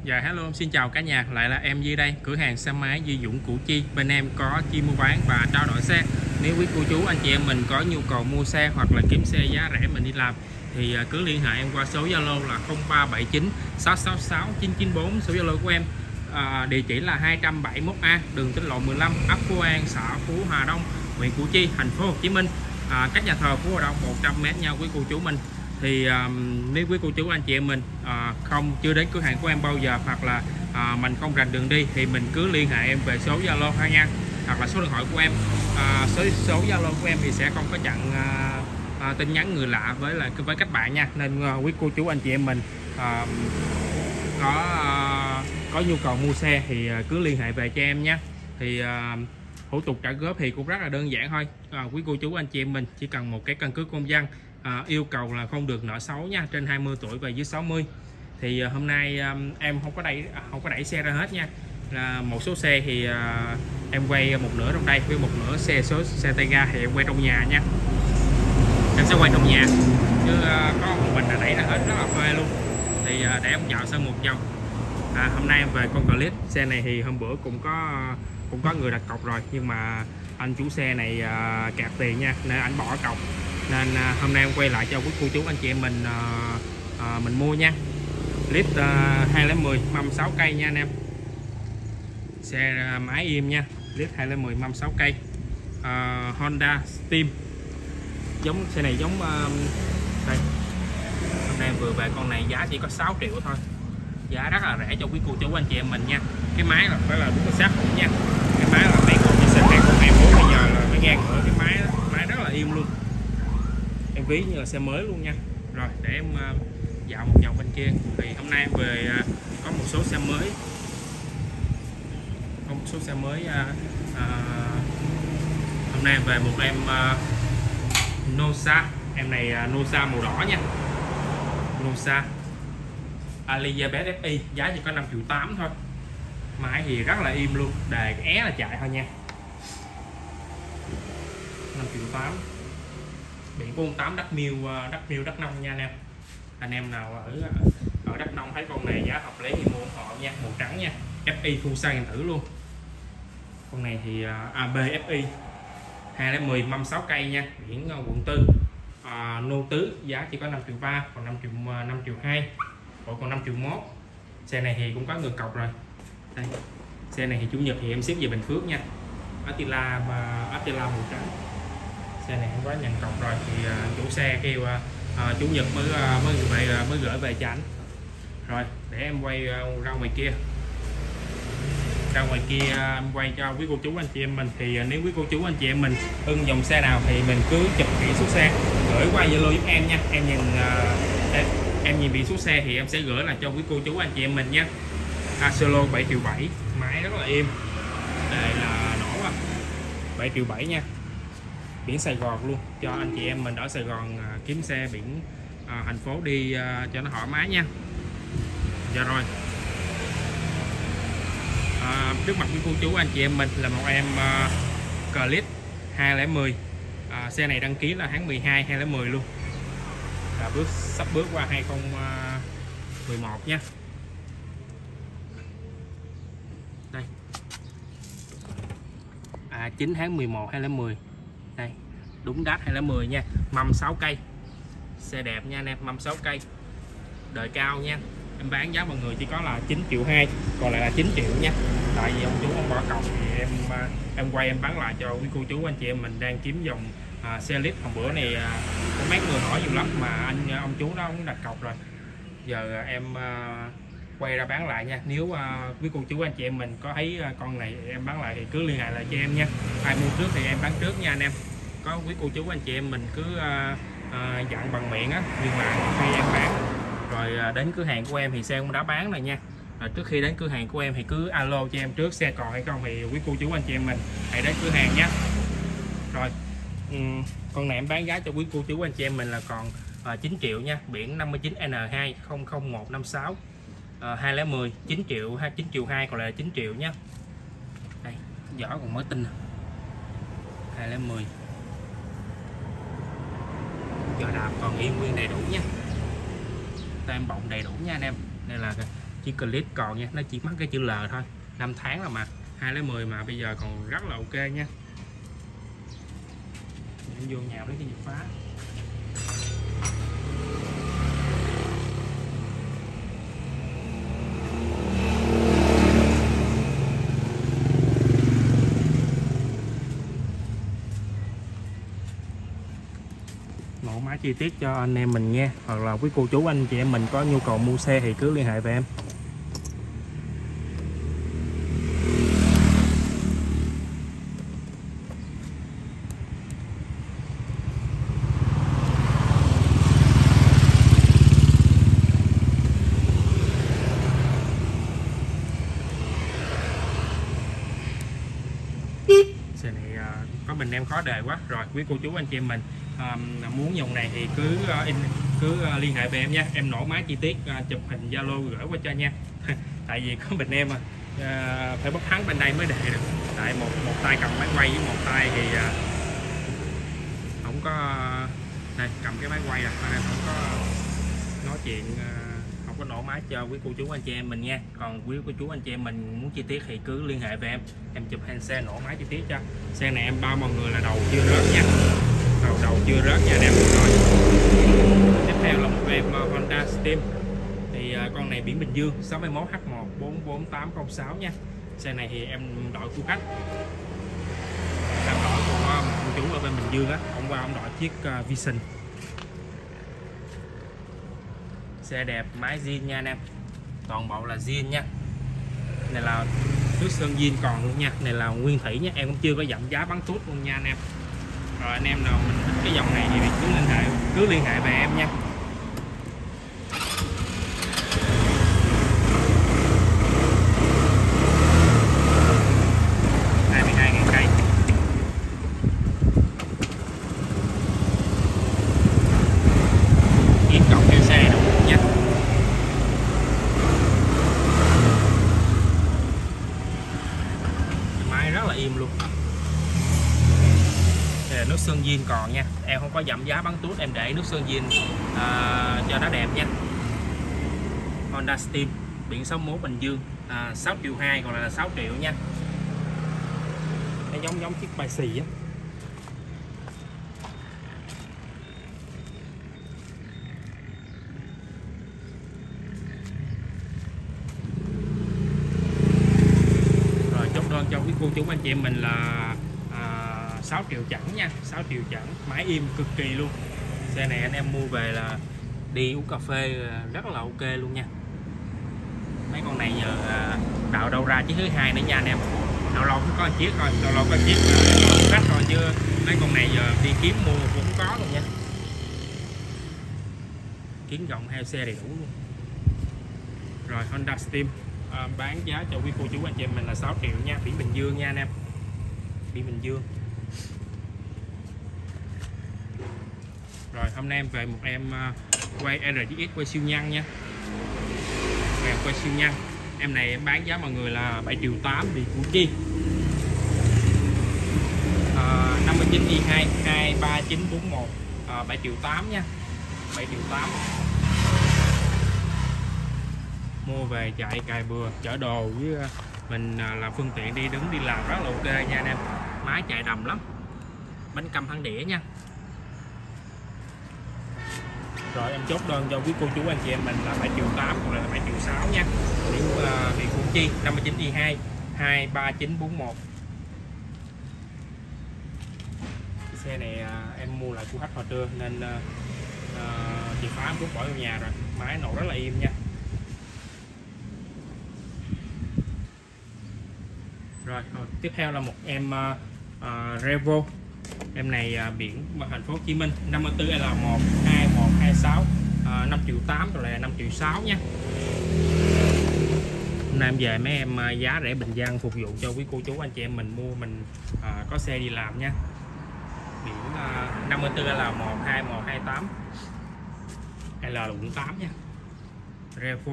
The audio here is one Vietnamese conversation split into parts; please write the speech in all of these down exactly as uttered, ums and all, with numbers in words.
Dạ hello, xin chào cả nhà, lại là em Duy đây, cửa hàng xe máy Duy Dũng Củ Chi. Bên em có chi mua bán và trao đổi xe. Nếu quý cô chú anh chị em mình có nhu cầu mua xe hoặc là kiếm xe giá rẻ mình đi làm thì cứ liên hệ em qua số Zalo là không ba bảy chín sáu sáu sáu chín chín bốn, số Zalo của em. À, địa chỉ là hai trăm bảy mươi mốt A, đường Tỉnh Lộ mười lăm, ấp Phú An, xã Phú Hòa Đông, huyện Củ Chi, thành phố Hồ Chí Minh. À, cách nhà thờ Phú Hòa Đông một trăm mét nhau quý cô chú mình. Thì um, nếu quý cô chú anh chị em mình uh, không chưa đến cửa hàng của em bao giờ, hoặc là uh, mình không rành đường đi thì mình cứ liên hệ em về số Zalo ha nha, hoặc là số điện thoại của em. Uh, số số Zalo của em thì sẽ không có chặn uh, uh, tin nhắn người lạ với là với các bạn nha, nên uh, quý cô chú anh chị em mình uh, có uh, có nhu cầu mua xe thì uh, cứ liên hệ về cho em nhé. Thì uh, thủ tục trả góp thì cũng rất là đơn giản thôi. Uh, quý cô chú anh chị em mình chỉ cần một cái căn cước công dân. À, yêu cầu là không được nợ xấu nha, trên hai mươi tuổi và dưới sáu mươi. Thì uh, hôm nay um, em không có đẩy không có đẩy xe ra hết nha, là một số xe thì uh, em quay một nửa trong đây, với một nửa xe số xe tay ga thì em quay trong nhà nha. Em sẽ quay trong nhà chứ uh, có một mình là đẩy ra hết rất là phê luôn. Thì uh, để em dạo sân một vòng. À, hôm nay em về con clip xe này thì hôm bữa cũng có cũng có người đặt cọc rồi, nhưng mà anh chủ xe này uh, kẹt tiền nha, nên anh bỏ cọc. Nên uh, hôm nay em quay lại cho quý cô chú anh chị em mình uh, uh, mình mua nha. Clip uh, hai không một không mâm sáu cây nha anh em. Xe uh, máy im nha. Clip hai không một không mâm sáu cây. Uh, Honda Steam. Giống xe này giống uh, đây. Hôm nay em vừa về con này giá chỉ có sáu triệu thôi. Giá rất là rẻ cho quý cô chú anh chị em mình nha. Cái máy là phải là đúng là sát hữu nha. Cái máy là mấy con xe này con hai bốn bây giờ là phải ngang ngửa cái máy đó. Máy rất là im luôn. Em ví như là xe mới luôn nha. Rồi để em uh, dạo một vòng bên kia. Thì hôm nay em về uh, có một số xe mới, có một số xe mới. Uh, uh, hôm nay em về một em uh, Nosa. Em này uh, Nosa màu đỏ nha. Nosa Elizabeth ép i, giá chỉ có năm triệu tám thôi. Máy thì rất là im luôn, đề é là chạy thôi nha. Năm triệu tám. Biển bốn tám Đắk Miêu, Đắk Miêu Đắk Nông nha anh em. Anh em nào ở ở Đắk Nông thấy con này giá hợp lý thì mua ủng hộ nha. Màu trắng nha, ép i full size thử luôn. Con này thì a bê ép i hai không một không mâm sáu cây nha, biển quận tư. À, nô tứ giá chỉ có năm triệu ba, còn năm triệu năm triệu hai, còn năm triệu mốt. Xe này thì cũng có người cọc rồi. Đây. Xe này thì chủ nhật thì em ship về Bình Phước nha. Attila và Attila màu trắng. Xe này không có nhận cọc rồi thì uh, chủ xe kêu uh, chủ nhật mới uh, mới về uh, mới gửi về cho anh. Rồi để em quay uh, ra ngoài kia. Ra ngoài kia uh, em quay cho quý cô chú anh chị em mình. Thì uh, nếu quý cô chú anh chị em mình ưng dòng xe nào thì mình cứ chụp biển số xe gửi qua Zalo giúp em nha. Em nhìn uh, em, em nhìn biển số xe thì em sẽ gửi là cho quý cô chú anh chị em mình nha. Asolo bảy triệu bảy, máy rất là im. Đây là nổ à. bảy triệu bảy nha. Biển Sài Gòn luôn, cho anh chị em mình ở Sài Gòn à, kiếm xe biển à, thành phố đi à, cho nó thoải mái nha. Dạ rồi. À, trước mặt với cô chú anh chị em mình là một em à, Clip hai không một không. À, xe này đăng ký là tháng mười hai hai không một không luôn. Là bước sắp bước qua hai không một một nha. Đây. À, chín tháng mười một hai không một không. Đây, đúng đát hai không một không nha. Mâm sáu cây. Xe đẹp nha anh em, mâm sáu cây. Đời cao nha. Em bán giá mọi người chỉ có là chín triệu hai, còn lại là chín triệu nha. Tại vì ông chú không bỏ cọc thì em em quay em bán lại cho quý cô chú anh chị em mình đang kiếm dòng à, xe lít. Hôm bữa này à, có mấy người hỏi nhiều lắm mà anh ông chú đó cũng đặt cọc rồi. Giờ em à, quay ra bán lại nha. Nếu uh, quý cô chú anh chị em mình có thấy uh, con này em bán lại thì cứ liên hệ lại cho em nha. Ai mua trước thì em bán trước nha anh em. Có quý cô chú anh chị em mình cứ uh, uh, dặn bằng miệng á, nhưng mà khi em bán rồi uh, đến cửa hàng của em thì xe cũng đã bán rồi nha. Rồi trước khi đến cửa hàng của em thì cứ alo cho em trước xe còn hay không thì quý cô chú anh chị em mình hãy đến cửa hàng nhé. Rồi um, con này em bán giá cho quý cô chú anh chị em mình là còn uh, chín triệu nha. Biển năm mươi chín N hai không không một năm sáu. Uh, hai không một không chín triệu, chín triệu hai, còn lại là chín triệu nhé. Đây, vỏ còn mới tinh. hai không một không. Giờ đạp còn yên nguyên đầy đủ nha. Tem bọng đầy đủ nha anh em. Đây là chỉ clip còn nha, nó chỉ mắc cái chữ L thôi. Năm tháng là mà hai lấy mười mà bây giờ còn rất là ok nha. Em vô nhà lấy cái gì phá. Mẫu mã chi tiết cho anh em mình nghe, hoặc là quý cô chú anh chị em mình có nhu cầu mua xe thì cứ liên hệ với em. Xe này có bình em khó đề quá rồi. Quý cô chú anh chị em mình um, muốn dòng này thì cứ uh, in cứ uh, liên hệ với em nha, em nổ máy chi tiết uh, chụp hình Zalo gửi qua cho nha. Tại vì có bình em mà uh, phải bóc thắng bên đây mới đề được, tại một một tay cầm máy quay với một tay thì uh, không có uh, đây cầm cái máy quay là không có nói chuyện uh, không có nổ máy cho quý cô chú anh chị em mình nha. Còn quý cô chú anh chị em mình muốn chi tiết thì cứ liên hệ với em, em chụp hình xe nổ máy chi tiết cho. Xe này em bao mọi người là đầu chưa rớt nha, đầu đầu chưa rớt nha anh em. Rồi tiếp theo là một em uh, Honda Steam thì uh, con này biển Bình Dương sáu mươi mốt H một bốn bốn tám không sáu nha. Xe này thì em đổi của khách, em đổi của một chủ ở bên Bình Dương á, hôm qua ông đổi chiếc uh, Vision. Xe đẹp, máy zin nha anh em, toàn bộ là zin nha. Này là nước sơn zin còn luôn nha, này là nguyên thủy nha, em cũng chưa có giảm giá bắn tút luôn nha anh em. Rồi anh em nào mình thích cái dòng này thì cứ liên hệ cứ liên hệ về em nha. hai mươi hai nghìn cây. Yên cộng theo xe đúng không nha. Máy rất là im luôn. Đây là nước sơn zin còn nha, em không có giảm giá bắn tút, em để nước sơn zin à, cho nó đẹp nha. Honda Steam biển sáu mươi mốt Bình Dương à, sáu triệu hai còn là sáu triệu nha. Nó giống giống chiếc bài xì á. Rồi chốt đơn cho quý cô chú anh chị em mình là sáu triệu chẵn nha, sáu triệu chẵn, máy im cực kỳ luôn. Xe này anh em mua về là đi uống cà phê rất là ok luôn nha. Mấy con này giờ đào đâu ra chiếc thứ hai nữa nha anh em. Lâu lâu cũng có một chiếc thôi, lâu lâu có chiếc khách thôi, chứ mấy con này giờ đi kiếm mua cũng không có luôn nha. Kiến rộng heo xe đầy đủ luôn. Rồi Honda Steam à, bán giá cho quý cô chú anh chị em mình là sáu triệu nha, biển Bình Dương nha anh em, biển Bình Dương. Rồi hôm nay em về một em uh, quay rờ giê ét quay siêu nhân nha, em quay siêu nhân. Em này em bán giá mọi người là bảy triệu tám đi Củ Chi, uh, năm mươi chín i hai hai ba chín bốn một, uh, bảy triệu tám nha, bảy triệu tám. Mua về chạy cài bừa chở đồ với uh, mình uh, làm phương tiện đi đứng đi làm rất là ok nha anh em. Máy chạy đầm lắm, bánh căm thắng đĩa nha. Rồi em chốt đơn cho quý cô chú anh chị em mình là bảy triệu tám còn là bảy triệu sáu nha. Biển uh, biển Củ Chi năm mươi chín i hai hai ba chín bốn một. Xe này uh, em mua lại của khách hồi trưa nên uh, uh, chìa khóa em rút bỏ vào nhà rồi. Máy nổ rất là im nha. Rồi, rồi tiếp theo là một em uh, uh, Revo. Em này uh, biển thành phố Hồ Chí Minh năm mươi tư L một hai một hai sáu, uh, năm triệu tám rồi là năm triệu sáu nha. Hôm nay em về mấy em uh, giá rẻ bình dân phục vụ cho quý cô chú anh chị em mình mua mình uh, có xe đi làm nha. Biển uh, năm mươi tư L một hai một hai tám, L là quận tám nha. Revo.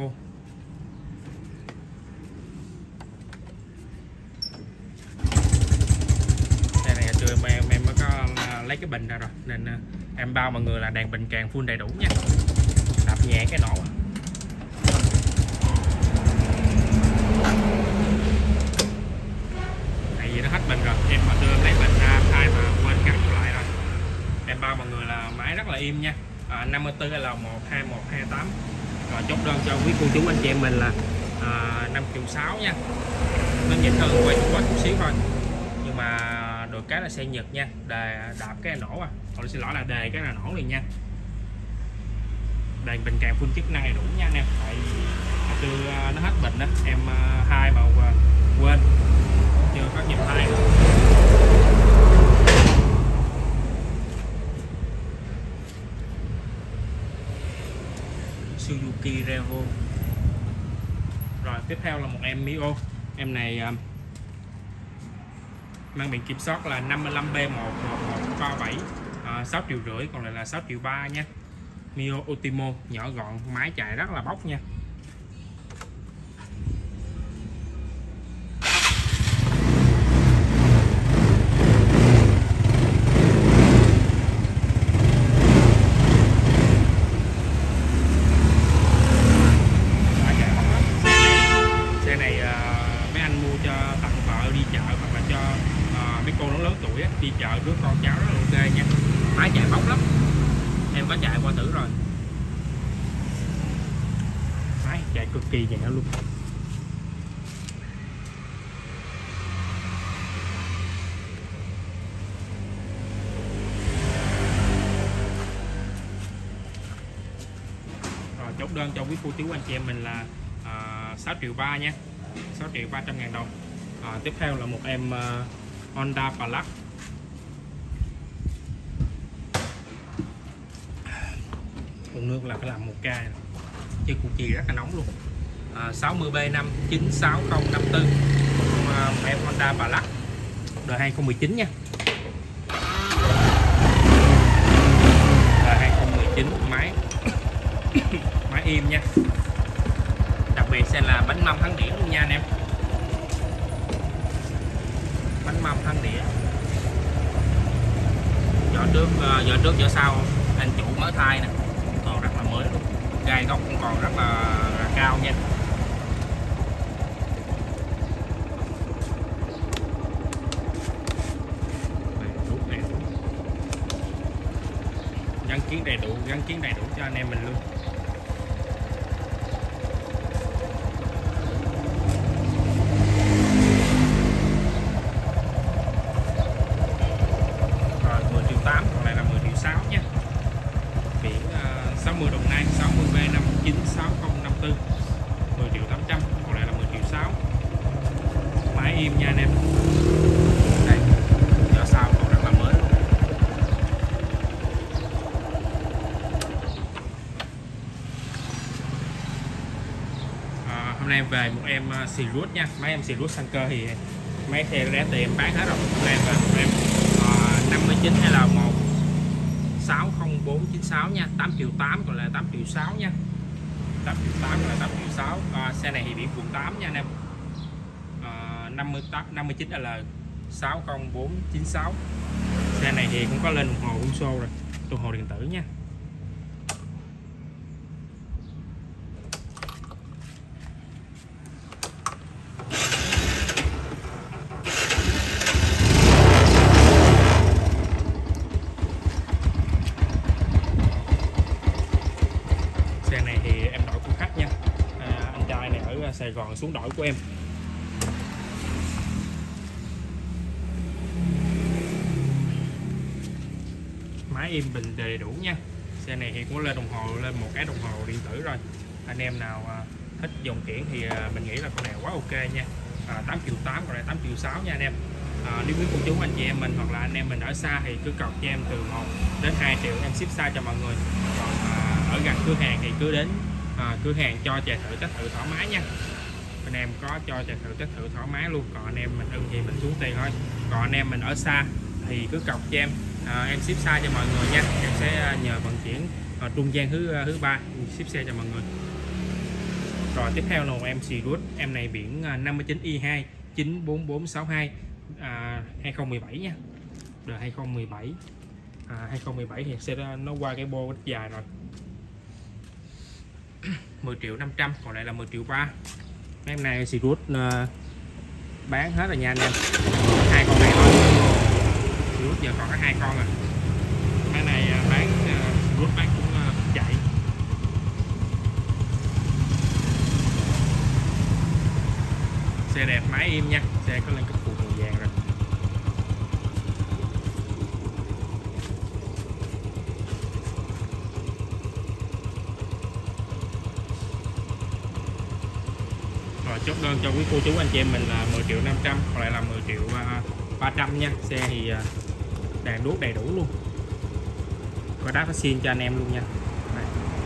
Em, em mới có lấy cái bình ra rồi nên em bao mọi người là đèn bình càng full đầy đủ nha, đạp nhẹ cái nổ. im nha, à, năm mươi tư L một hai một hai tám. Rồi chốt đơn cho quý cô chú anh chị em mình là à, năm triệu sáu nha. Nó nhỉnh hơn quay Trung Quốc chút xíu thôi, nhưng mà được cái là xe Nhật nha, đề đạp cái là nổ à, còn xin lỗi là đề cái là nổ liền nha. Đèn bình càng full chức năng đầy đủ nha anh em, tại vì chưa nó hết bình đó em, hai mà quên chưa có nhập hai. Suzuki Revo. Rồi tiếp theo là một em Mio. Em này uh, mang biển kiểm soát là năm mươi lăm B một một một ba bảy, uh, sáu triệu rưỡi, còn lại là sáu triệu ba nha. Mio Ultimo nhỏ gọn, máy chạy rất là bốc nha. Đi chợ rước con cháu rất là ok nha, máy chạy bóng lắm, em có chạy qua thử rồi, máy chạy cực kỳ nhẹ luôn. Rồi chốt đơn cho quý cô chú anh chị em mình là à, sáu triệu ba nha, sáu triệu ba trăm ngàn đồng. À, tiếp theo là một em uh, Honda Plus. Con nước là phải làm một k, chứ củ chì rất là nóng luôn. À, sáu mươi B năm chín sáu không năm tư, một em Honda Plus đời hai không một chín nha, đời hai không một chín, máy máy im nha, đặc biệt sẽ là bánh mâm thắng đĩa luôn nha anh em, bánh mâm thắng đĩa, vỏ trước vỏ trước vỏ sau anh chủ mới thay nè, còn rất là mới luôn, gai góc cũng còn rất là, là cao nha. Gắn kiến đầy đủ, gắn kiến đầy đủ cho anh em mình luôn. Rồi mười triệu tám, còn lại là mười triệu sáu nha. Biển uh, sáu mươi Đồng Nai, sáu mươi B năm chín sáu không năm tư, mười triệu tám trăm, còn lại là mười triệu sáu. Máy im nha anh em. Đây, vỏ sau còn rất là mới luôn. À, hôm nay về một em uh, Sirius nha, mấy em Sirius sang cơ thì mấy xe rẻ tiền em bán hết rồi. Hôm nay về một em uh, năm mươi chín L một sáu không bốn chín sáu nha, tám triệu tám, còn là tám triệu sáu nha, tám triệu tám còn là tám triệu sáu. À, xe này thì biển quận tám nha anh em. À, năm mươi tám năm mươi chín L sáu không bốn chín sáu. Xe này thì cũng có lên đồng hồ Uso rồi, đồng hồ điện tử nha. Xe này thì em đổi của khách nha, à, anh trai này ở Sài Gòn xuống đổi của em. Máy im bình đầy đủ nha. Xe này thì cũng lên đồng hồ, lên một cái đồng hồ điện tử rồi. Anh em nào à, thích dòng kiển thì à, mình nghĩ là con này quá ok nha. À, tám triệu tám, còn lại tám triệu sáu nha anh em. À, nếu quý cô chú anh chị em mình hoặc là anh em mình ở xa thì cứ cọc cho em từ một đến hai triệu, em ship xa cho mọi người. Còn à, ở gần cửa hàng thì cứ đến à, cửa hàng cho chạy thử test thử thoải mái nha. Anh em có cho chạy thử test thử thoải mái luôn. Còn anh em mình ưng thì mình xuống tiền thôi. Còn anh em mình ở xa thì cứ cọc cho em, à, em ship xa cho mọi người nha. Em sẽ nhờ vận chuyển à, trung gian thứ thứ ba ship xe cho mọi người. Rồi tiếp theo là một em Sirius, em này biển năm mươi chín i hai chín bốn bốn sáu hai, à, hai không một bảy nha, đời hai không một bảy. À, hai không một bảy thì sẽ nó qua cái bô rất dài rồi. mười triệu năm trăm, còn lại là mười triệu ba. Em này Sirius uh, bán hết rồi nha anh em, hai con này thôi. Sirius giờ còn có hai con à. Cái này uh, bán uh, rút bát cũng uh, chạy. Xe đẹp, máy im nha, xe có lên cấp phụ màu vàng rồi. Rồi chốt đơn cho quý cô chú anh chị em mình là mười triệu năm trăm, còn lại là mười triệu ba trăm nha. Xe thì đèn đuốc đầy đủ luôn, có đá phát xin cho anh em luôn nha. Đây.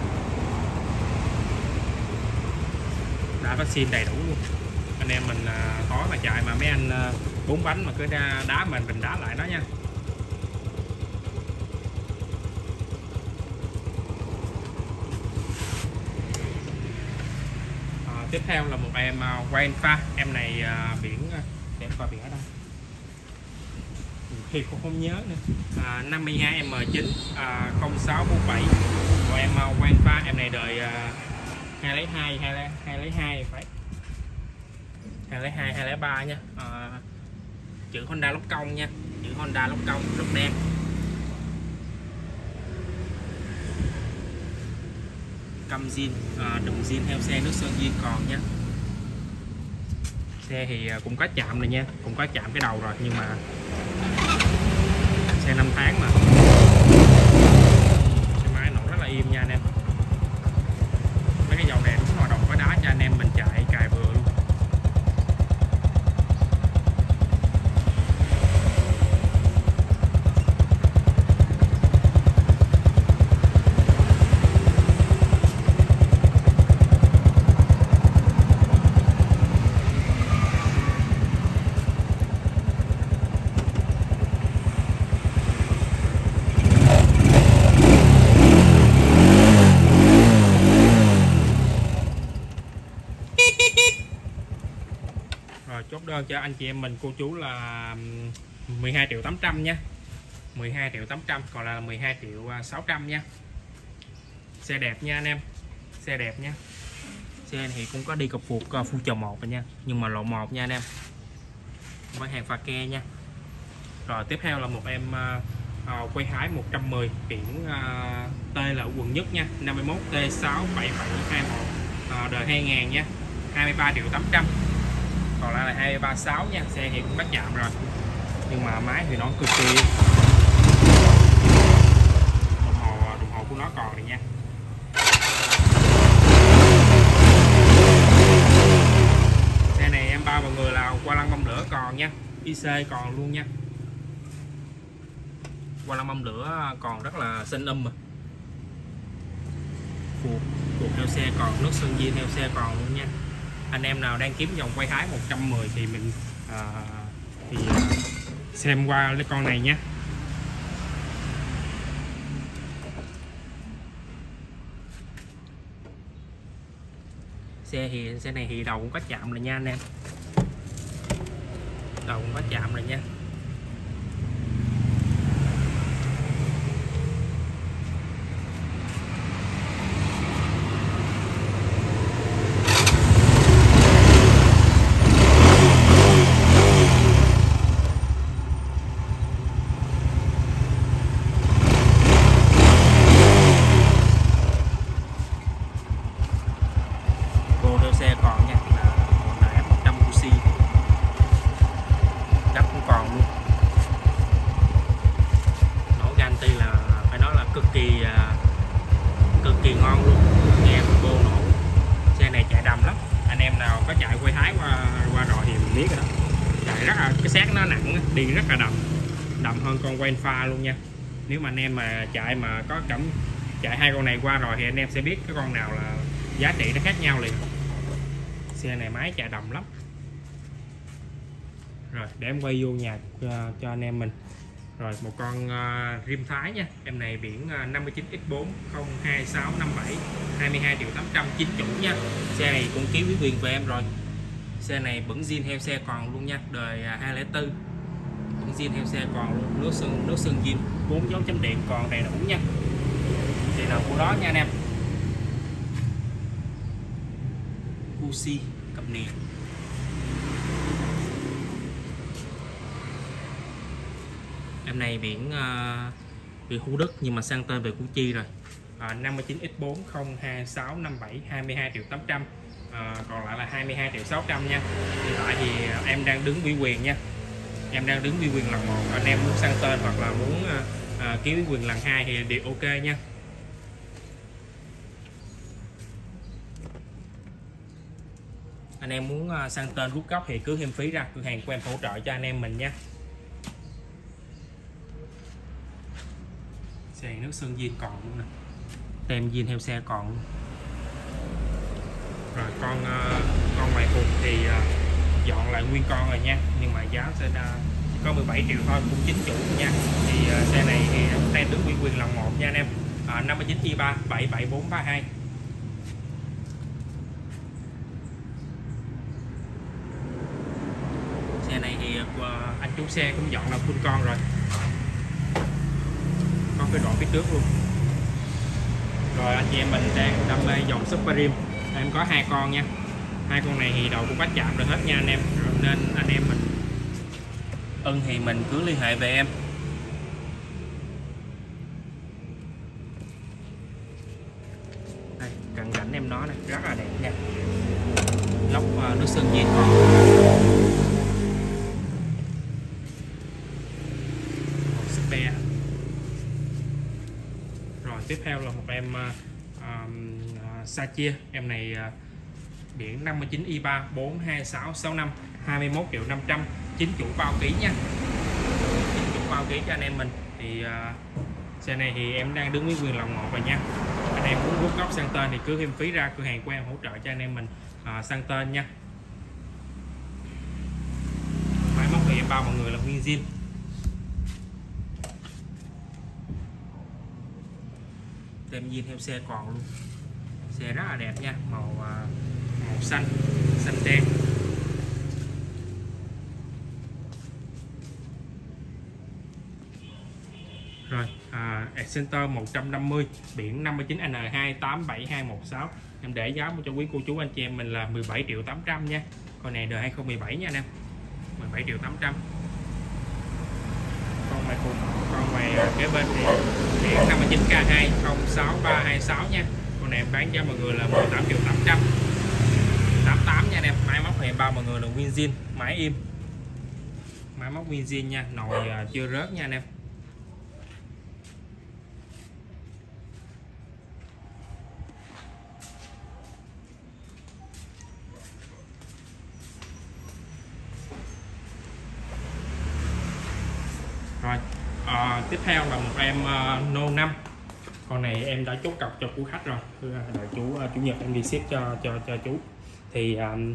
Đá phát xin đầy đủ luôn. Anh em mình tối mà chạy mà mấy anh bốn bánh mà cứ đá, đá mình mình đá lại đó nha. À, tiếp theo là một em uh, Wain pha. Em này uh, biển để em coi biển ở đâu thì cũng không nhớ nữa. À, năm mươi hai M chín à, không sáu bốn bảy của em uh, Wain pha. Em này đời uh, hai lấy hai hai hai lấy hai phải hai lấy hai hai lấy ba nha. À, chữ Honda lốc công nha, chữ Honda lốc công lốc đen. Căm zin, à, đụng zin theo xe nước sơn zin còn nha. Xe thì cũng có chạm rồi nha, cũng có chạm cái đầu rồi, nhưng mà xe năm tháng mà xe máy nổ rất là im nha anh em. Mấy cái dòng này đúng hoạt động có đá cho anh em mình chạy cài vừa luôn. Rồi chốt đơn cho anh chị em mình cô chú là mười hai triệu tám trăm nha, mười hai triệu tám trăm, còn là mười hai triệu sáu trăm nha. Xe đẹp nha anh em, xe đẹp nha. Xe thì cũng có đi cọc phuộc full chầu một rồi nha, nhưng mà lộ một nha anh em, với hàng pha ke nha. Rồi tiếp theo là một em uh, quay hái một trăm mười, biển uh, T là quận nhất nha, năm mươi mốt T sáu bảy bảy hai một, uh, đời hai nghìn nha, hai mươi ba triệu tám trăm. Còn lại là hai ba sáu nha. Xe thì cũng bắt chạm rồi, nhưng mà máy thì nó cực kỳ, đồng hồ đồng hồ của nó còn này nha. Xe này em bao mọi người là qua lăng bông lửa còn nha, i xê còn luôn nha. Qua lăng bông lửa còn rất là xinh âm mà. Phuộc phuộc theo xe còn, nước sơn zin theo xe còn luôn nha. Anh em nào đang kiếm dòng quay hái một trăm mười thì mình à, thì xem qua cái con này nhé. Xe thì xe này thì đầu cũng có chạm rồi nha anh em, đầu cũng có chạm rồi nha. Xe còn nha, là F một trăm Gucci chắc cũng còn luôn. Nổ ganti là phải nói là cực kỳ cực kỳ ngon luôn, nghe cô nổ. Xe này chạy đầm lắm, anh em nào có chạy quay hái qua qua rồi thì mình biết rồi đó. Chạy rất là, cái xác nó nặng, đi rất là đầm, đầm hơn con Wain pha luôn nha. Nếu mà anh em mà chạy mà có cảm chạy hai con này qua rồi thì anh em sẽ biết cái con nào là giá trị nó khác nhau liền. Xe này máy chạy đầm lắm. Rồi để em quay vô nhà uh, cho anh em mình. Rồi một con uh, Rim Thái nha. Em này biển uh, năm mươi chín x bốn không hai sáu năm bảy, hai mươi hai triệu tám trăm, chính chủ nha. Xe này cũng ký quý quyền về em rồi. Xe này vẫn zin theo xe còn luôn nha, đời uh, hai không bốn, vẫn zin theo xe còn luôn. Nước sơn nước sơn zin, bốn dấu chấm điện còn đầy đủ nha. Xe nào của đó nha anh em. Gucci cập nền. Em này biển uh, thì Thủ Đức nhưng mà sang tên về Củ Chi rồi. À, năm mươi chín x bốn không hai sáu năm bảy hai mươi hai triệu tám trăm, à, còn lại là hai mươi hai triệu sáu trăm nha. Hiện tại thì em đang đứng ủy quyền nha, em đang đứng ủy quyền lần một, anh em muốn sang tên hoặc là muốn à, à, ký ủy quyền lần hai thì đều ok nha. Anh em muốn sang tên rút gốc thì cứ thêm phí ra, cửa hàng của em hỗ trợ cho anh em mình nha. Xe nước sơn zin còn luôn nè, tem zin theo xe còn luôn. Rồi con con ngoài cùng thì dọn lại nguyên con rồi nha, nhưng mà giá sẽ có mười bảy triệu thôi, cũng chính chủ nha. Thì xe này thì đang đứng ủy quyền lần một nha anh em. À, năm mươi chín i ba bảy bảy bốn ba hai. Xe này thì anh chủ xe cũng dọn là full con rồi, có cái độ phía trước luôn. Rồi anh chị em mình đang đam mê dòng Supreme, em có hai con nha, hai con này thì đầu cũng bắt chạm rồi hết nha anh em. Rồi nên anh em mình ưng thì mình cứ liên hệ về em. Đây, cận cảnh em nó này rất là đẹp nha, lốc uh, nước sơn zin còn. Spare. Rồi tiếp theo là một em uh, uh, Sachi, em này uh, biển năm mươi chín i ba bốn hai sáu sáu năm, hai mươi mốt triệu năm trăm, chính chủ bao ký nha, chính chủ bao ký cho anh em mình. Thì uh, xe này thì em đang đứng với quyền lòng một rồi nha. Anh em muốn rút gốc sang tên thì cứ thêm phí ra, cửa hàng của em hỗ trợ cho anh em mình uh, sang tên nha. Máy móc thì em bao mọi người là nguyên zin. Tem zin theo xe còn luôn, xe rất là đẹp nha, màu màu xanh xanh đen. Rồi à, Accenter một trăm năm mươi, biển năm mươi chín N hai tám bảy hai một sáu, em để giá cho quý cô chú anh chị em mình là mười bảy triệu tám trăm nha. Con này đời hai không một bảy nha anh em, mười bảy triệu tám trăm. Con ngoài cùng, con ngoài kế bên thì biển năm mươi chín K hai không sáu ba hai sáu nha. Con này em bán cho mọi người là mười tám triệu tám trăm, tám mươi tám nha anh em. Máy móc thì em bao mọi người là nguyên zin, máy im, máy móc nguyên zin nha, nồi chưa rớt nha anh em. Rồi à, tiếp theo là một em uh, Nô năm. Con này em đã chốt cọc cho của khách rồi, đợi chú uh, chủ nhật em đi ship cho cho cho chú. Thì um,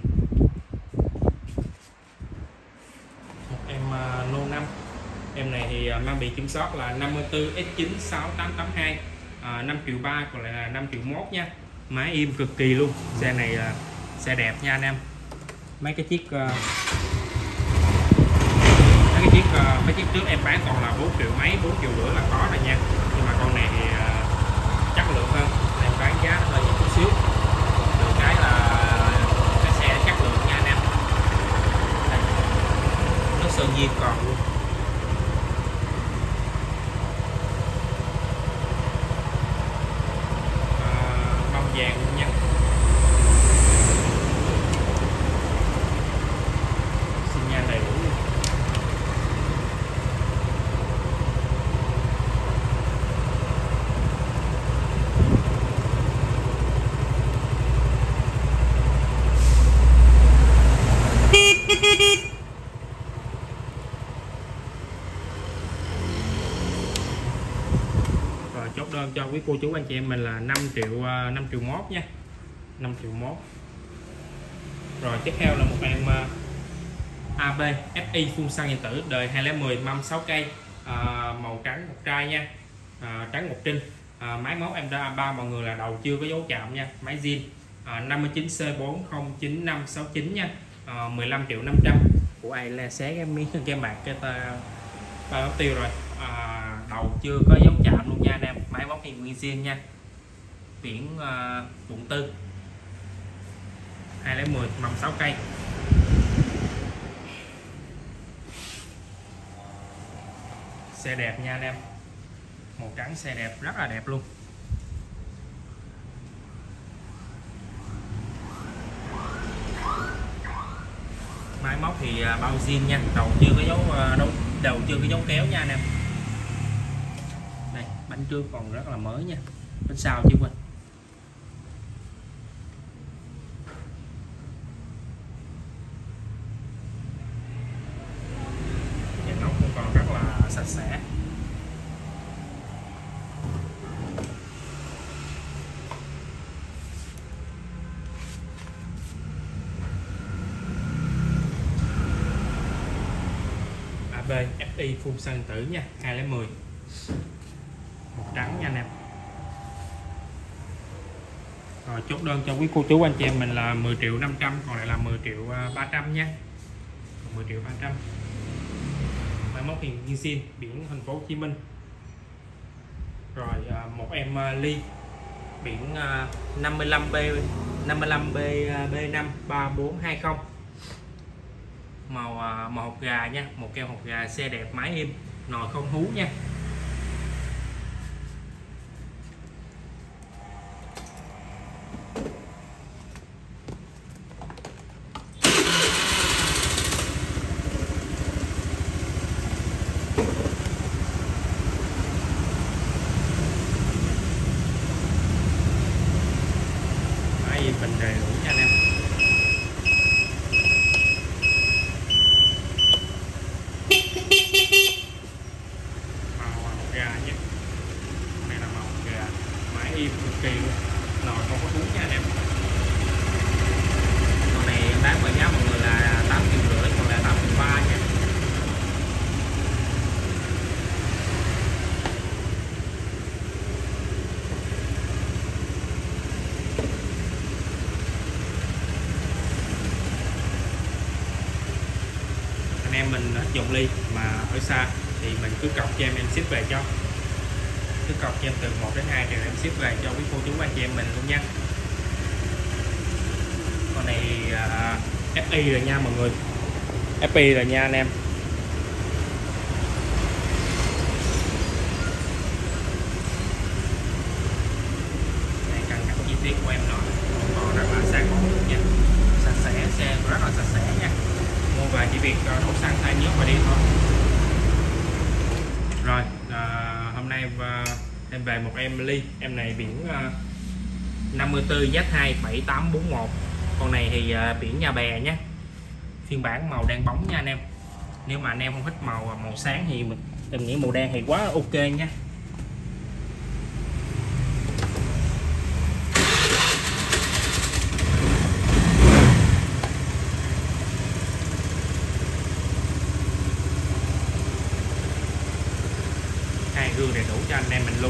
một em uh, Nô năm, em này thì uh, mang biển kiểm soát là năm mươi tư S chín sáu tám tám hai, uh, năm triệu ba, còn lại là năm triệu mốt nha. Máy im cực kỳ luôn, xe này uh, xe đẹp nha anh em. Mấy cái chiếc uh, mấy cái chiếc uh, mấy chiếc trước em bán còn là bốn triệu mấy, bốn triệu rưỡi là có rồi nha. Nhưng mà con này thì uh, chất lượng hơn, em bán giá nó hơi nhiều chút xíu. Được cái là cái xe chất lượng nha anh em. Đây, nó sơn zin còn luôn. Uh, bông vàng luôn nha. Xin nhan đầy đủ luôn. Rồi chốt đơn cho quý cô chú anh chị em mình là năm triệu năm triệu mốt nha, năm triệu mốt. Rồi tiếp theo là một em uh, a bê ép i phun xăng điện tử đời hai không một không, mâm sáu cây, uh, màu trắng một trai nha, uh, trắng một trinh. Uh, máy móc em đã bao mọi người là đầu chưa có dấu chạm nha, máy zin, uh, năm mươi chín C bốn không chín năm sáu chín nha, uh, mười lăm triệu năm trăm. Của ai là xé cái miếng cái mặt cái ta ba tiêu rồi. À, đầu chưa có dấu chạm luôn nha anh em, máy móc thì nguyên zin nha. Biển uh, quận tư hai không một không, mầm sáu cây. Xe đẹp nha anh em, Màu trắng xe đẹp, rất là đẹp luôn. Máy móc thì bao zin nha, đầu chưa có dấu đầu, đầu chưa có dấu kéo nha anh em. Đây, bánh trước còn rất là mới nha, bánh sau chứ quên. Dàn nóc cũng còn rất là sạch sẽ. a bê ép i phun xăng tử nha, hai không một không, màu trắng nha anh em. Rồi chốt đơn cho quý cô chú anh chị em mình là mười triệu năm trăm, còn lại là mười triệu ba trăm nha. mười triệu ba trăm. Máy móc thì nguyên zin, biển thành phố Hồ Chí Minh. Rồi một em ly biển năm mươi lăm B năm mươi lăm B B năm ba bốn hai không. Màu màu hột gà nha, một keo hột gà, xe đẹp, máy êm, nồi không hú nha. Máy bình đầy đủ nha anh em. Im cực kỳ luôn, nồi không có hú nha anh em. Con này em bán với giá mọi người là tám triệu rưỡi, còn là tám triệu ba nha. Anh em mình hết dụng ly mà ở xa thì mình cứ cọc cho em em ship về cho. Cứ cọc cho em từ một đến hai triệu em ship về cho quý cô chú anh chị em mình luôn nha. Con này uh, ép i rồi nha mọi người, ép i rồi nha anh em. Đây cân cắt chi tiết của em nó còn rất là sang màu nha, sạch sẽ, xe rất là sạch sẽ nha. Mua về chỉ việc đổ xăng thay nhớt và đi thôi. Rồi uh, hôm nay uh, em về một em ly, em này biển uh, năm mươi tư Z hai bảy tám bốn một. Con này thì uh, biển Nhà Bè nhé, phiên bản màu đen bóng nha anh em. Nếu mà anh em không thích màu màu sáng thì mình em nghĩ màu đen thì quá ok nha. Hai gương đầy đủ cho anh em mình luôn.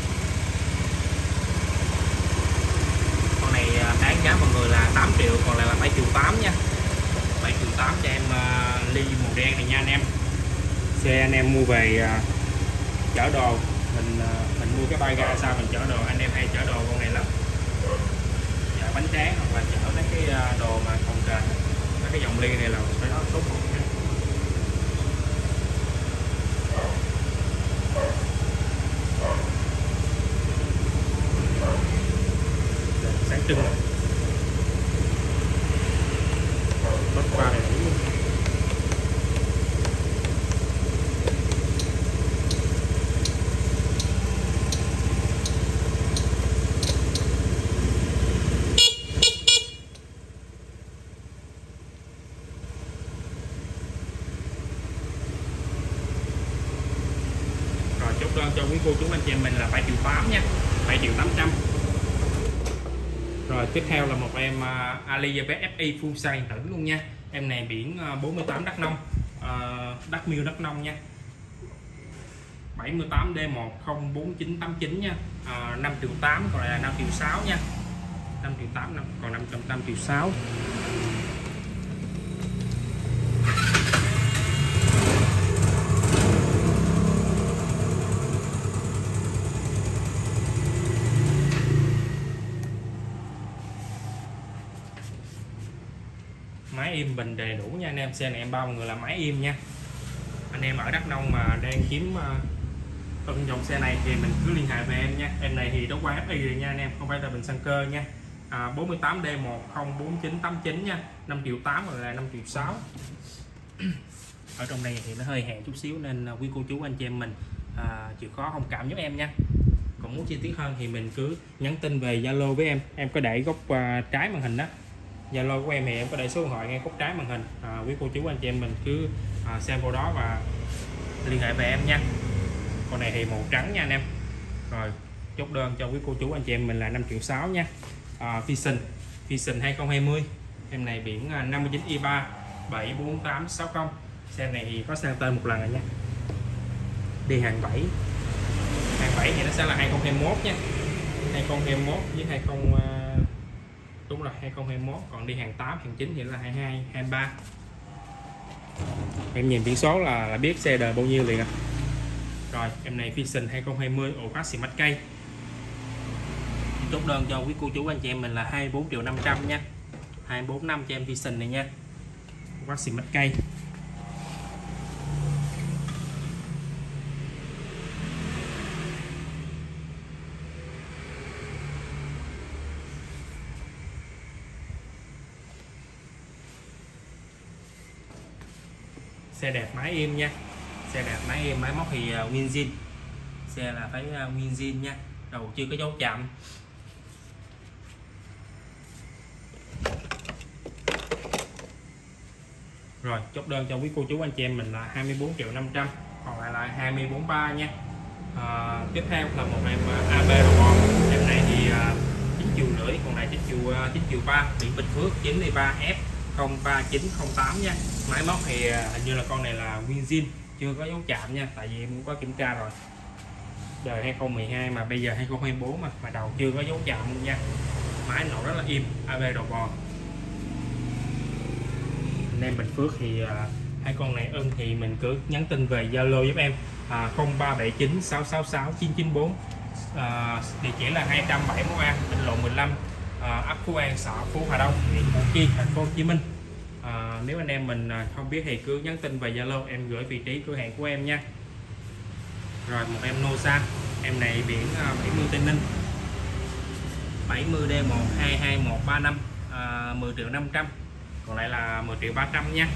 Con này bán giá mọi người là tám triệu, còn lại là bảy triệu tám nha. bảy triệu tám cho em uh, ly màu đen này nha anh em. Xe anh em mua về uh, chở đồ, mình uh, mình mua cái bay ga sao mình chở đồ, anh em hay chở đồ con này lắm. Chở bánh tráng hoặc là chở mấy cái uh, đồ mà còn kềnh, mấy cái dòng ly này là phải nói tốt một nha. Sáng trưng bắt qua này đủ luôn. Rồi chốt đơn cho quý cô chú anh chị em mình là bảy triệu tám nha, bảy triệu tám trăm. Rồi tiếp theo là một em uh, AliExpress ép i full size tử luôn nha. Em này biển uh, bốn mươi tám Đắk Nông, uh, Đắk Miêu Đắk Nông nha. bảy mươi tám D một không bốn chín tám chín nha. Uh, năm triệu tám, còn lại là năm triệu sáu nha. năm triệu tám, còn năm triệu sáu. Máy im bình đầy đủ nha anh em. Xe này em bao mọi người là máy im nha. Anh em ở Đắk Nông mà đang kiếm uh, Còn dòng xe này thì mình cứ liên hệ về em nha. Em này thì đấu qua ép i rồi nha anh em, không phải là bình xăng cơ nha. À, bốn mươi tám D một không bốn chín tám chín nha, năm triệu tám rồi là năm triệu sáu. Ở trong đây thì nó hơi hẹn chút xíu nên quý cô chú anh chị em mình à, chịu khó thông cảm giúp em nha. Còn muốn chi tiết hơn thì mình cứ nhắn tin về Zalo với em, em có để góc uh, trái màn hình đó. Zalo của em thì em có để số điện thoại ngay góc trái màn hình. À, quý cô chú anh chị em mình cứ à, xem vào đó và liên hệ về em nha. Con này thì màu trắng nha anh em. Rồi chốt đơn cho quý cô chú anh chị em mình là năm triệu sáu nha. À, Vision Vision hai không hai không, em này biển năm mươi chín i ba bảy bốn tám sáu không. Xe này thì có sang tên một lần rồi nha, đi hàng bảy. Hàng bảy thì nó sẽ là hai không hai mốt nha, hai không hai mốt với hai không, đúng rồi hai không hai mốt. Còn đi hàng tám hàng chín thì là hai hai hai ba. Em nhìn biển số là, là biết xe đời bao nhiêu liền à. Rồi em này Vision hai không hai không ổ khóa xì mách cây. Chốt đơn cho quý cô chú anh chị em mình là hai mươi bốn triệu năm trăm nha, hai mươi bốn năm cho em Vision này nha, ổ khóa xì mách cây. Xe đẹp máy êm nha, xe đẹp máy êm, máy móc thì uh, nguyên zin, xe là phải uh, nguyên zin nha, đầu chưa có dấu chạm. Rồi chốt đơn cho quý cô chú anh chị em mình là hai mươi bốn triệu năm trăm, còn lại là hai mươi bốn ba nha. À, tiếp theo là một em a bê Robot, em này thì uh, chín triệu rưỡi, còn này chín triệu uh, chín triệu ba, biển Bình Phước chín ba F không ba chín không tám nha. Máy móc thì hình như là con này là nguyên zin, chưa có dấu chạm nha, tại vì em cũng có kiểm tra rồi, đời hai không một hai mà bây giờ hai không hai bốn mà mà đầu chưa có dấu chạm luôn nha. Máy nổ rất là im, a bê đầu bò. Anh em Bình Phước thì uh, hai con này ưng thì mình cứ nhắn tin về Zalo giúp em à, không ba bảy chín sáu sáu sáu chín chín bốn. À, địa chỉ là hai trăm bảy mươi mốt A, Bình Lộ mười lăm, à, ấp Phú An, xã Phú Hòa Đông, huyện Củ Chi, thành phố Hồ Chí Minh. À, nếu anh em mình không biết thì cứ nhắn tin về Zalo, em gửi vị trí cửa hàng của em nha. Rồi một em Noza, em này biển bảy mươi Tây Ninh, bảy mươi D một hai hai một ba năm, à, mười triệu năm trăm, còn lại là mười triệu ba trăm nha.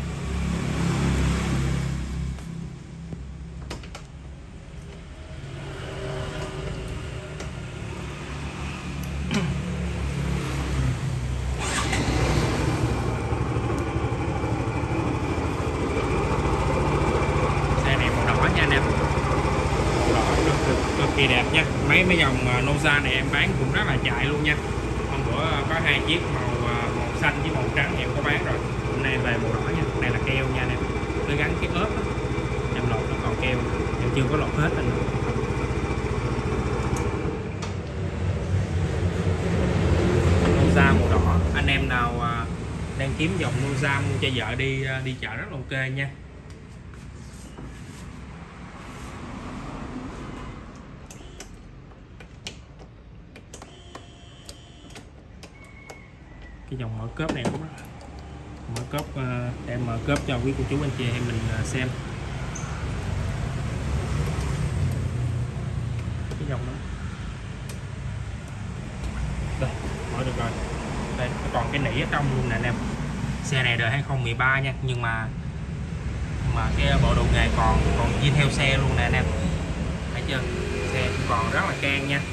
Kỳ đẹp nha, mấy mấy dòng Noza này em bán cũng rất là chạy luôn nha. Hôm bữa có hai chiếc màu màu xanh với màu trắng em có bán rồi, hôm nay về màu đỏ nha. Này là keo nha em, nó gắn cái ốp đó. Em lột nó còn keo, em chưa có lột hết anh. Noza màu đỏ, anh em nào đang kiếm dòng Noza mua cho vợ đi đi chợ rất là ok nha. Cái dòng mở cốp này cũng mở cốp, uh, em mở cốp cho quý cô chú anh chị em mình uh, xem cái dòng đó. Đây mở được rồi, đây nó còn cái nỉ ở trong luôn nè anh em. Xe này đời hai không một ba nha, nhưng mà nhưng mà cái bộ đồ nghề còn còn zin theo xe luôn nè anh em, thấy chưa, xe cũng còn rất là can nha.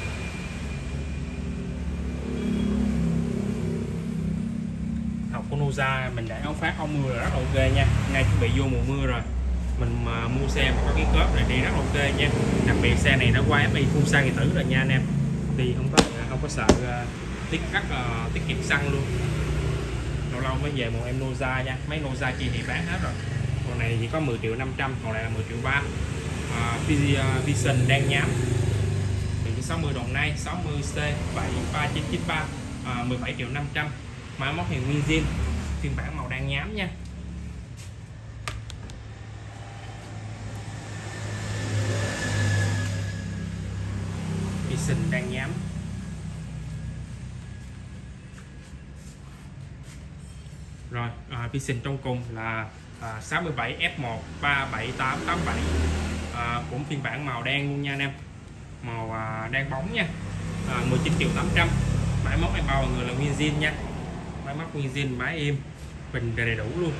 Của Noza mình để áo phát áo mưa là rất là ok nha, ngay chuẩn bị vô mùa mưa rồi mình mà mua xe mà có cái cốp này đi rất là ok nha. Đặc biệt xe này nó qua ép i full xăng điện tử rồi nha anh em, đi không có không có sợ uh, tiết cắt uh, tiết kiệm xăng luôn. Lâu lâu mới về một em Noza nha, mấy Noza kia thì bán hết rồi, con này chỉ có mười triệu năm trăm, còn lại là mười triệu ba. uh, Vision đang nhám biển sáu mươi Đồng Nai sáu mươi C bảy ba chín chín ba, uh, mười bảy triệu năm trăm. Máy móc thì nguyên zin, phiên bản màu đen nhám nha. Vision đen nhám. Rồi à, Vision trong cùng là à, sáu mươi bảy F một ba bảy tám tám bảy, à, cũng phiên bản màu đen luôn nha anh em, màu à, đen bóng nha. à, mười chín triệu tám trăm. Máy móc em bao mọi người là nguyên zin nha, máy móc nguyên zin, máy êm, bình đầy đủ luôn.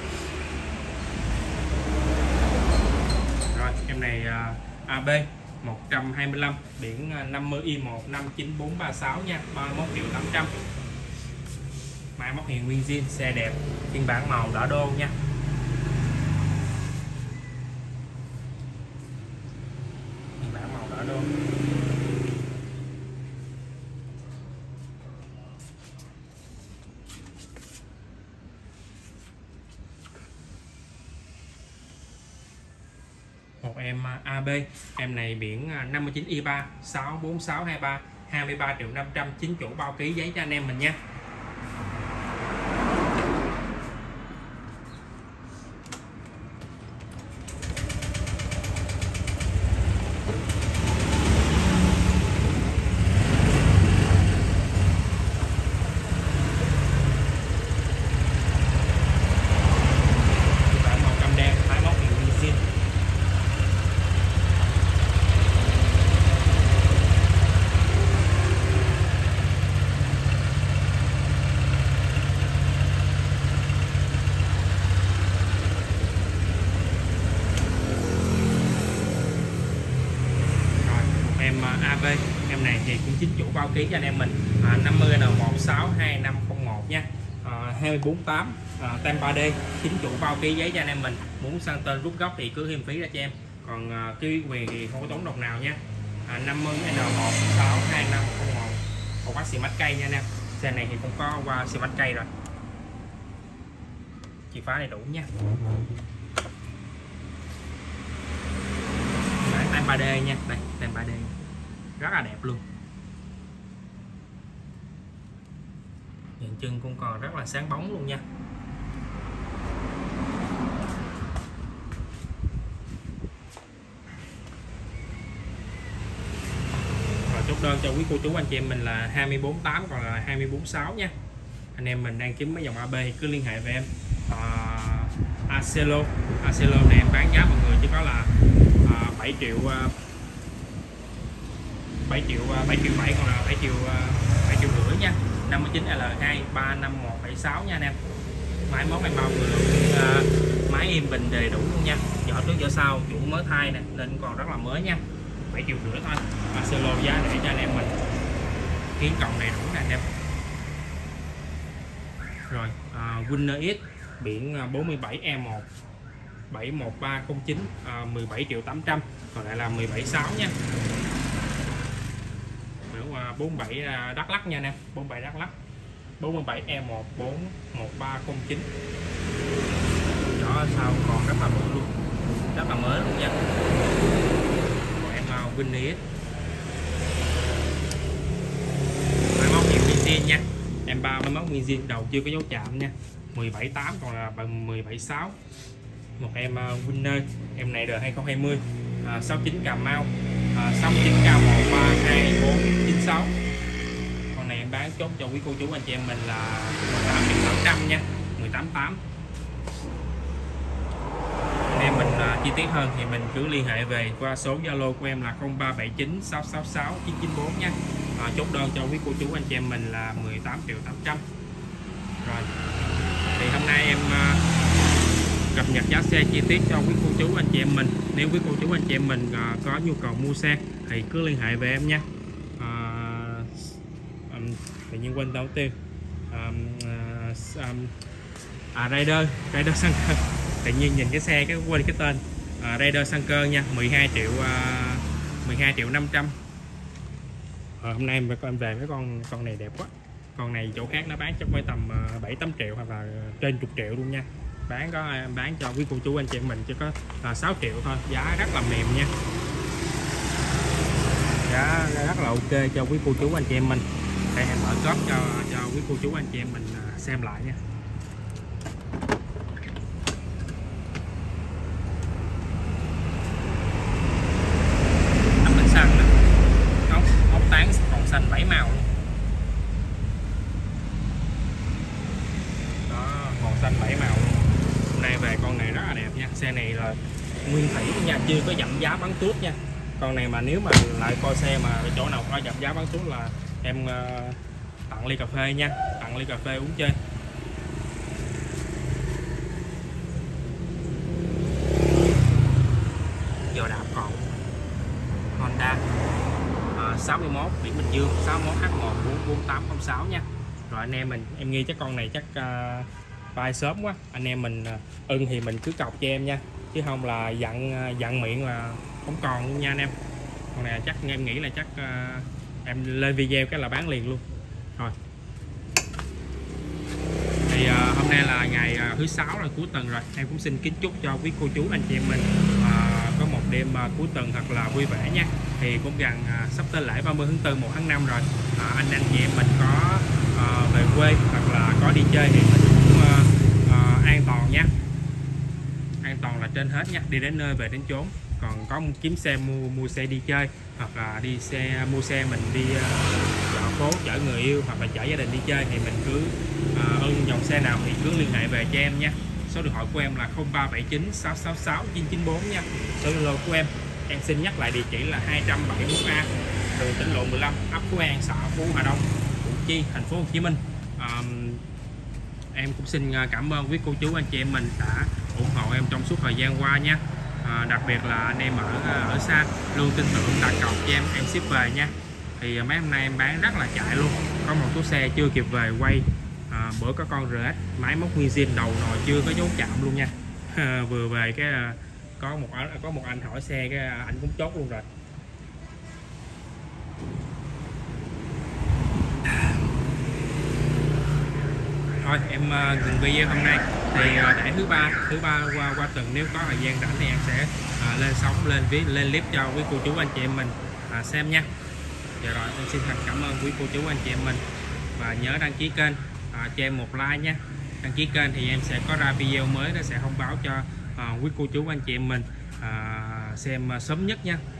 Rồi em này à, a bê một trăm hai mươi lăm, biển năm mươi i một năm chín bốn ba sáu nha, ba mươi mốt triệu tám trăm. Máy móc hiện nguyên zin, xe đẹp, phiên bản màu đỏ đô nha. Phiên bản màu đỏ đô. Một em a bê, em này biển năm mươi chín i ba sáu bốn sáu hai ba, hai mươi ba triệu năm trăm, chính chủ bao ký giấy cho anh em mình nha. a bê, em này thì cũng chính chủ bao ký cho anh em mình, à, năm mươi N một sáu hai năm không một nha, à, hai bốn tám, à, tem ba D, chính chủ bao ký giấy cho anh em mình. Muốn sang tên rút gốc thì cứ thêm phí ra cho em, còn à, cái quyền thì không có tốn đồng nào nha. à, năm mươi N một sáu hai năm không một, một bác xì mách cây nha anh em. Xe này thì cũng có qua xì mách cây rồi, chìa khóa đầy đủ nha. Tem ba D nha, đây tem ba D rất là đẹp luôn. Nhìn chân cũng còn rất là sáng bóng luôn nha. Rồi chốt đơn cho quý cô chú anh chị em mình là hai bốn tám, còn là hai bốn sáu nha. Anh em mình đang kiếm mấy dòng a bê thì cứ liên hệ với em. à, Acelo, Acelo này em bán giá mọi người chỉ có là à, bảy triệu, bảy triệu, bảy triệu bảy, còn là bảy triệu, bảy triệu rưỡi nha. năm mươi chín L hai ba năm một bảy sáu nha anh em. Máy móc em bao người uh, máy im bình đầy đủ luôn nha, vỏ trước vỏ sau chủ mới thay nè nên còn rất là mới nha. bảy triệu rưỡi thôi, Acelo giá để cho anh em mình, kiến cộng đầy đủ nè anh em. Rồi uh, Winner X biển bốn mươi bảy E một bảy một ba không chín, uh, mười bảy triệu tám trăm, còn lại là mười bảy sáu nha. bốn mươi bảy Đắk Lắk nha anh em, bốn mươi bảy Đắk Lắk, bốn mươi bảy E một bốn một ba không chín. Đó sau còn rất là bự luôn, rất là mới luôn nha. Còn em uh, Winnie máy móc nhiều nguyên zin nha, em ba máy móc nguyên zin, đầu chưa có dấu chạm nha, mười bảy tám, còn là mười bảy sáu. Một em uh, Winner, em này đời hai không hai không, uh, sáu chín Cà Mau, uh, sáu chín K một ba hai bốn chín sáu. Con này em bán chốt cho quý cô chú anh chị em mình là mười tám triệu tám trăm nha, mười tám tám. Anh em mình uh, chi tiết hơn thì mình cứ liên hệ về qua số Zalo của em là không ba bảy chín sáu sáu sáu chín chín bốn nha. uh, Chốt đơn cho quý cô chú anh chị em mình là mười tám triệu tám trăm. Rồi thì hôm nay em uh, cập nhật giá xe chi tiết cho quý cô chú anh chị em mình. Nếu quý cô chú anh chị em mình uh, có nhu cầu mua xe thì cứ liên hệ về em nha. uh, um, tự nhiên quên tao tiêu um, uh, um, à Raider Raider xăng cơ, tự nhiên nhìn cái xe cái quên cái tên. uh, Raider xăng cơ nha, mười hai triệu, uh, mười hai triệu năm trăm. uh, hôm nay em em về cái con con này đẹp quá. Con này chỗ khác nó bán chắc phải tầm uh, bảy tám triệu hoặc là trên chục triệu luôn nha. Bán có bán cho quý cô chú anh chị em mình chỉ có là sáu triệu thôi, giá rất là mềm nha, giá rất là ok cho quý cô chú anh chị em mình. Đây em mở cốp cho cho quý cô chú anh chị em mình xem lại nha. Nắp bình xăng đó, ốc ốc tán còn xanh bảy màu luôn. Đó, còn xanh bảy màu luôn. Hôm nay về con này rất là đẹp nha, xe này là nguyên thủy nha, chưa có giảm giá bán tuốt nha. Con này mà nếu mà lại coi xe mà chỗ nào có giảm giá bán tuốt là em uh, tặng ly cà phê nha, tặng ly cà phê uống chơi. Giờ đạp còn Honda à, sáu mươi mốt biển Bình Dương sáu mươi mốt H một bốn bốn tám không sáu nha. Rồi anh em mình em nghi chắc con này chắc uh, bay sớm quá, anh em mình uh, ưng thì mình cứ cọc cho em nha, chứ không là dặn uh, dặn miệng là không còn luôn nha anh em. Con này chắc em nghĩ là chắc uh, em lên video cái là bán liền luôn. Rồi thì uh, hôm nay là ngày uh, thứ sáu là cuối tuần rồi, em cũng xin kính chúc cho quý cô chú anh chị em mình uh, có một đêm uh, cuối tuần thật là vui vẻ nha. Thì cũng gần uh, sắp tới lễ ba mươi tháng tư một tháng năm rồi, uh, anh anh chị em mình có uh, về quê hoặc là có đi chơi thì mình cũng uh, uh, an toàn nha, an toàn là trên hết nha, đi đến nơi về đến chốn. Còn có kiếm xe mua mua xe đi chơi hoặc là đi xe mua xe mình đi uh, dạo phố chở người yêu hoặc là chở gia đình đi chơi thì mình cứ uh, ưng dòng xe nào thì cứ liên hệ về cho em nha. Số điện thoại của em là không ba bảy chín sáu sáu sáu chín chín bốn nha. Số Zalo của em em xin nhắc lại địa chỉ là hai trăm bảy mươi mốt A đường tỉnh lộ mười lăm, ấp Phú An, xã Phú Hòa Đông, Củ Chi, thành phố Hồ Chí Minh. Um, em cũng xin cảm ơn quý cô chú anh chị em mình đã ủng hộ em trong suốt thời gian qua nha. À, đặc biệt là anh em ở ở xa luôn tin tưởng đặt cọc cho em em ship về nha. Thì mấy hôm nay em bán rất là chạy luôn, có một số xe chưa kịp về quay. À, bữa có con rờ ét máy móc nguyên zin đầu nồi chưa có dấu chạm luôn nha. À, vừa về cái có một có một anh hỏi xe cái anh cũng chốt luôn rồi. Thôi em uh, dừng video hôm nay thì uh, để thứ ba thứ ba qua qua tuần nếu có thời gian rảnh thì em sẽ uh, lên sóng lên viết lên clip cho quý cô chú anh chị em mình uh, xem nha. Giờ rồi em xin thành cảm ơn quý cô chú anh chị em mình và nhớ đăng ký kênh, uh, cho em một like nha. Đăng ký kênh thì em sẽ có ra video mới, nó sẽ thông báo cho uh, quý cô chú anh chị em mình uh, xem uh, sớm nhất nha.